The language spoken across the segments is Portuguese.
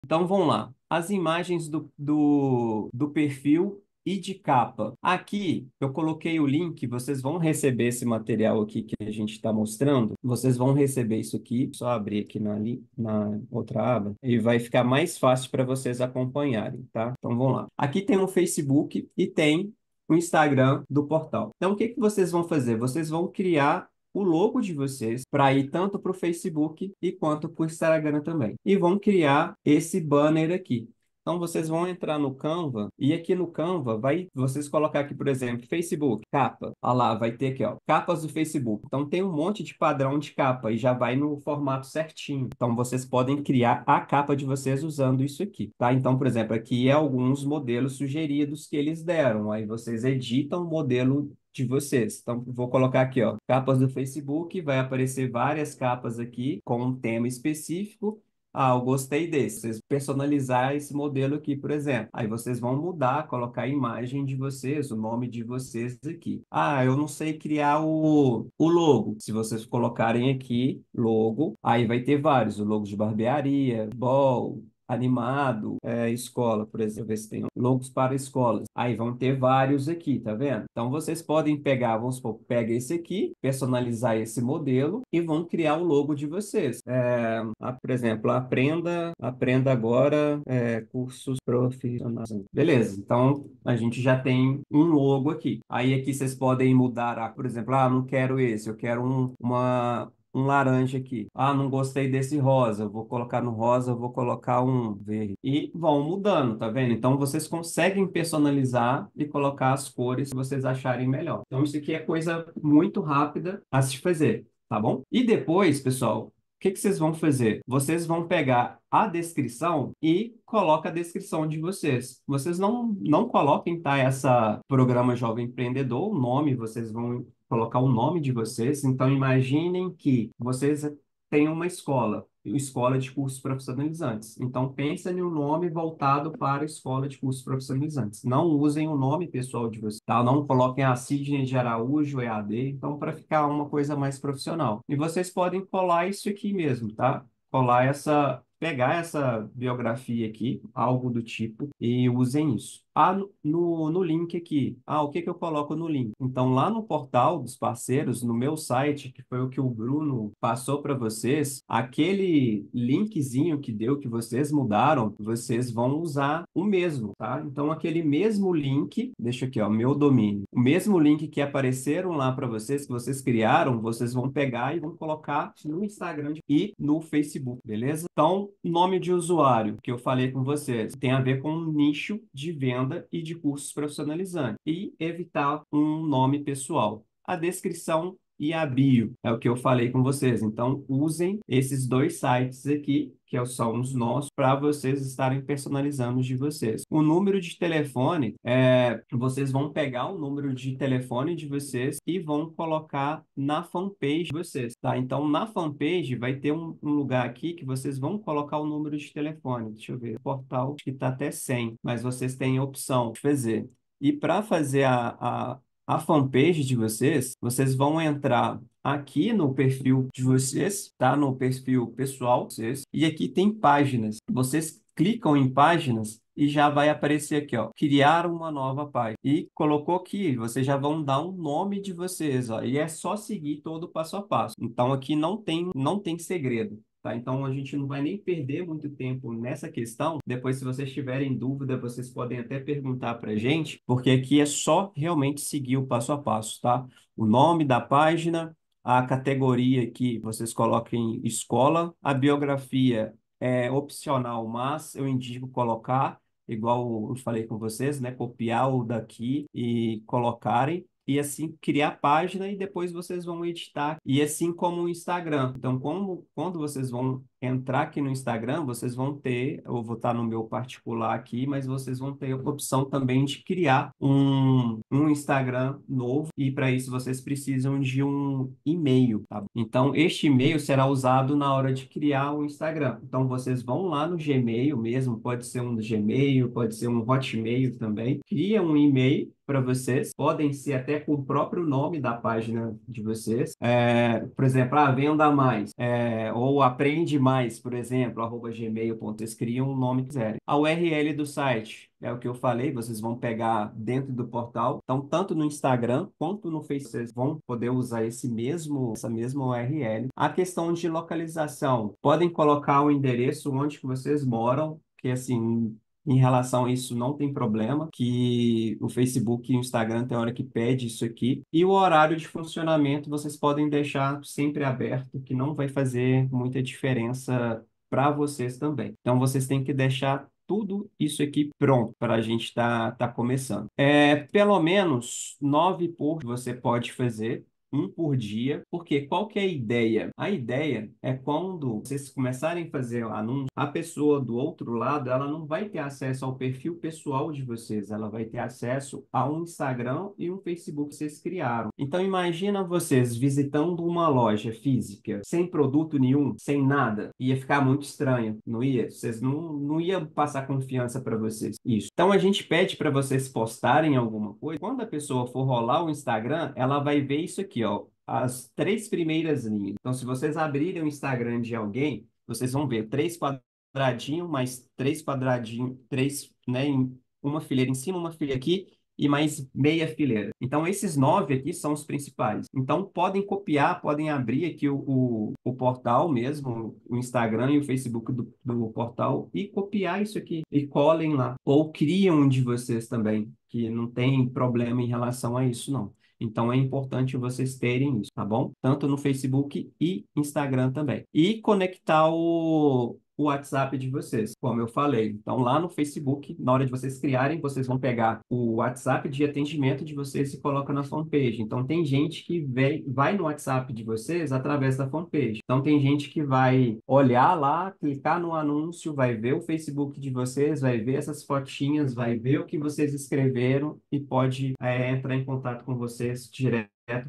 Então, vamos lá. As imagens do perfil e de capa. Aqui, eu coloquei o link, vocês vão receber esse material aqui que a gente está mostrando. Vocês vão receber isso aqui, só abrir aqui na outra aba, e vai ficar mais fácil para vocês acompanharem, tá? Então, vamos lá. Aqui tem o Facebook e tem o Instagram do portal. Então, o que que vocês vão fazer? Vocês vão criar o logo de vocês para ir tanto para o Facebook e quanto para o Instagram também. E vão criar esse banner aqui. Então, vocês vão entrar no Canva e aqui no Canva vai vocês colocar aqui, por exemplo, Facebook, capa. Olha lá, vai ter aqui, ó, capas do Facebook. Então, tem um monte de padrão de capa e já vai no formato certinho. Então, vocês podem criar a capa de vocês usando isso aqui, tá? Então, por exemplo, aqui é alguns modelos sugeridos que eles deram. Aí vocês editam o modelo de vocês. Então, vou colocar aqui, ó, capas do Facebook, vai aparecer várias capas aqui com um tema específico. Ah, eu gostei desse. Vocês personalizar esse modelo aqui, por exemplo. Aí vocês vão mudar, colocar a imagem de vocês, o nome de vocês aqui. Ah, eu não sei criar o logo. Se vocês colocarem aqui, logo, aí vai ter vários. O logo de barbearia, ball, animado, escola, por exemplo, ver se tem logos para escolas. Aí vão ter vários aqui, tá vendo? Então vocês podem pegar, vamos supor, pega esse aqui, personalizar esse modelo e vão criar o logo de vocês. Por exemplo, aprenda agora cursos profissionais. Beleza, então a gente já tem um logo aqui. Aí aqui vocês podem mudar, por exemplo, não quero esse, eu quero um laranja aqui. Ah, não gostei desse rosa. Eu vou colocar no rosa, eu vou colocar um verde. E vão mudando, tá vendo? Então vocês conseguem personalizar e colocar as cores que vocês acharem melhor. Então isso aqui é coisa muito rápida a se fazer, tá bom? E depois, pessoal, o que que vocês vão fazer? Vocês vão pegar a descrição e coloca a descrição de vocês. Vocês não coloquem, tá? Essa programa Jovem Empreendedor, o nome, vocês vão colocar o nome de vocês. Então, imaginem que vocês têm uma escola de cursos profissionalizantes. Então, pensem em um nome voltado para a escola de cursos profissionalizantes. Não usem o nome pessoal de vocês, tá? Não coloquem a Sidney de Araújo, EAD, então, para ficar uma coisa mais profissional. E vocês podem colar isso aqui mesmo, tá? Pegar essa biografia aqui, algo do tipo, e usem isso. No link aqui. O que que eu coloco no link? Então, lá no portal dos parceiros, no meu site, que foi o que o Bruno passou para vocês, aquele linkzinho que deu, que vocês mudaram, vocês vão usar o mesmo, tá? Então, aquele mesmo link, deixa aqui, ó, meu domínio. O mesmo link que apareceram lá para vocês, que vocês criaram, vocês vão pegar e vão colocar no Instagram e no Facebook, beleza? Então, nome de usuário, que eu falei com vocês, tem a ver com um nicho de venda e de cursos profissionalizantes. E evitar um nome pessoal. A descrição e a bio, é o que eu falei com vocês. Então, usem esses dois sites aqui, que são os nossos, para vocês estarem personalizando os de vocês. O número de telefone, vocês vão pegar o número de telefone de vocês e vão colocar na fanpage de vocês, tá? Então, na fanpage vai ter um lugar aqui que vocês vão colocar o número de telefone. Deixa eu ver, o portal que está até 100, mas vocês têm a opção de fazer. E para fazer a fanpage de vocês, vocês vão entrar aqui no perfil de vocês, tá? No perfil pessoal de vocês, e aqui tem páginas. Vocês clicam em páginas e já vai aparecer aqui, ó, criar uma nova página. E colocou aqui, vocês já vão dar o nome de vocês, ó, e é só seguir todo o passo a passo. Então aqui não tem segredo. Tá? Então, a gente não vai nem perder muito tempo nessa questão. Depois, se vocês tiverem dúvida, vocês podem até perguntar para a gente, porque aqui é só realmente seguir o passo a passo, tá? O nome da página, a categoria que vocês coloquem escola, a biografia é opcional, mas eu indico colocar, igual eu falei com vocês, né? Copiar o daqui e colocarem. E assim criar a página e depois vocês vão editar. E assim como o Instagram. Então, quando vocês vão entrar aqui no Instagram, vocês vão ter, eu vou estar no meu particular aqui, mas vocês vão ter a opção também de criar um Instagram novo. E para isso vocês precisam de um e-mail, tá? Então, este e-mail será usado na hora de criar o Instagram. Então, vocês vão lá no Gmail mesmo, pode ser um Gmail, pode ser um Hotmail também. Cria um e-mail para vocês, podem ser até com o próprio nome da página de vocês. Por exemplo, venda mais, ou aprende mais mais, por exemplo, @gmail.com, eles criam o nome que quiserem. A URL do site é o que eu falei, vocês vão pegar dentro do portal. Então, tanto no Instagram quanto no Facebook, vocês vão poder usar essa mesma URL. A questão de localização, podem colocar o endereço onde que vocês moram, que assim, em relação a isso, não tem problema, que o Facebook e o Instagram tem hora que pede isso aqui. E o horário de funcionamento vocês podem deixar sempre aberto, que não vai fazer muita diferença para vocês também. Então, vocês têm que deixar tudo isso aqui pronto para a gente tá começando. Pelo menos 9 por você pode fazer. Um por dia, porque qual que é a ideia? A ideia é quando vocês começarem a fazer o anúncio, a pessoa do outro lado, ela não vai ter acesso ao perfil pessoal de vocês, ela vai ter acesso a um Instagram e um Facebook que vocês criaram. Então imagina vocês visitando uma loja física, sem produto nenhum, sem nada, ia ficar muito estranho, não ia? Vocês não iam passar confiança para vocês. Isso. Então a gente pede para vocês postarem alguma coisa. Quando a pessoa for rolar o Instagram, ela vai ver isso aqui, ó, as 3 primeiras linhas. Então, se vocês abrirem o Instagram de alguém, vocês vão ver 3 quadradinhos, mais 3 quadradinhos, três, né, em uma fileira em cima, uma fileira aqui e mais meia fileira. Então, esses 9 aqui são os principais. Então, podem copiar, podem abrir aqui o portal mesmo, o Instagram e o Facebook do portal e copiar isso aqui e colhem lá. Ou criam um de vocês também, que não tem problema em relação a isso, não. Então é importante vocês terem isso, tá bom? Tanto no Facebook e Instagram também. E conectar o WhatsApp de vocês, como eu falei. Então lá no Facebook, na hora de vocês criarem, vocês vão pegar o WhatsApp de atendimento de vocês e coloca na fanpage. Então tem gente que vai no WhatsApp de vocês através da fanpage. Então tem gente que vai olhar lá, clicar no anúncio, vai ver o Facebook de vocês, vai ver essas fotinhas, vai ver o que vocês escreveram e pode entrar em contato com vocês direto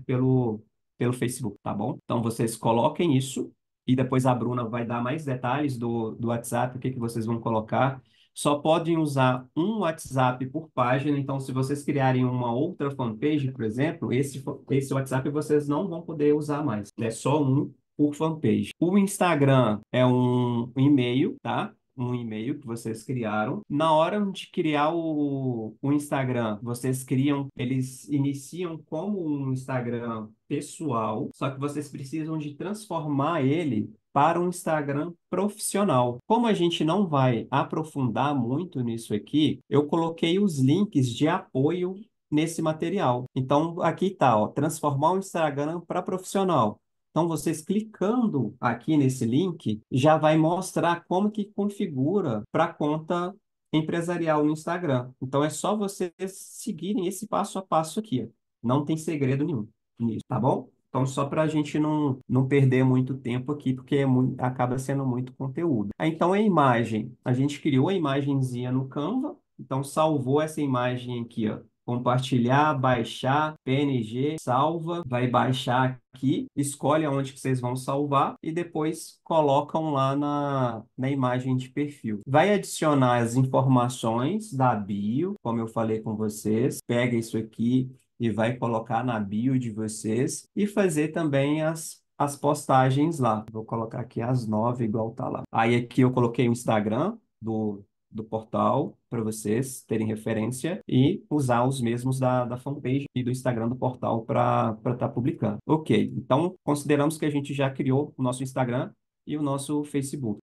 pelo Facebook, tá bom? Então vocês coloquem isso e depois a Bruna vai dar mais detalhes do WhatsApp, o que que vocês vão colocar. Só podem usar um WhatsApp por página, então se vocês criarem uma outra fanpage, por exemplo, esse WhatsApp vocês não vão poder usar mais. É só um por fanpage. O Instagram é um e-mail, tá? Um e-mail que vocês criaram. Na hora de criar o Instagram, vocês criam, eles iniciam como um Instagram pessoal, só que vocês precisam de transformar ele para um Instagram profissional. Como a gente não vai aprofundar muito nisso aqui, eu coloquei os links de apoio nesse material. Então, aqui tá, ó, transformar o Instagram para profissional. Então, vocês clicando aqui nesse link, já vai mostrar como que configura para a conta empresarial no Instagram. Então, é só vocês seguirem esse passo a passo aqui, ó. Não tem segredo nenhum nisso, tá bom? Então, só para a gente não perder muito tempo aqui, porque acaba sendo muito conteúdo. Então, a imagem, a gente criou a imagenzinha no Canva, então salvou essa imagem aqui, ó. Compartilhar, baixar, PNG, salva, vai baixar aqui, escolhe aonde que vocês vão salvar e depois colocam lá na imagem de perfil. Vai adicionar as informações da bio, como eu falei com vocês, pega isso aqui e vai colocar na bio de vocês e fazer também as postagens lá. Vou colocar aqui as 9, igual tá lá. Aí aqui eu coloquei o Instagram do portal para vocês terem referência e usar os mesmos da fanpage e do Instagram do portal para estar publicando. Ok, então consideramos que a gente já criou o nosso Instagram e o nosso Facebook.